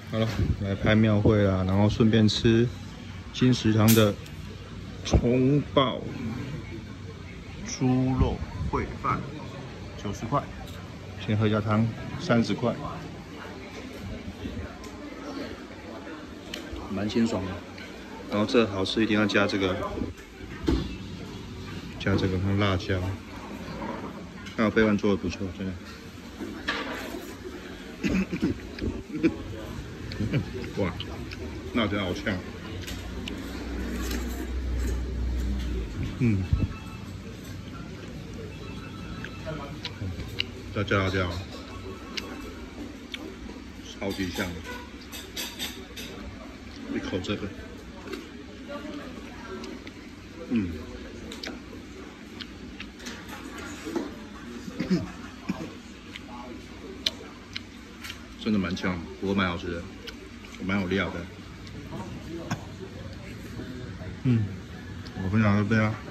好了，来拍庙会啦，然后顺便吃金食堂的葱爆猪肉烩饭，90块。先喝一下汤，30块，蛮清爽的。然后这好吃一定要加这个，看辣椒。还有备饭做的不错，真的。哇，辣椒好呛。再加辣椒，超级香。一口这个，真的蛮呛，不过蛮好吃的，蛮有料的。我分享到这边啦。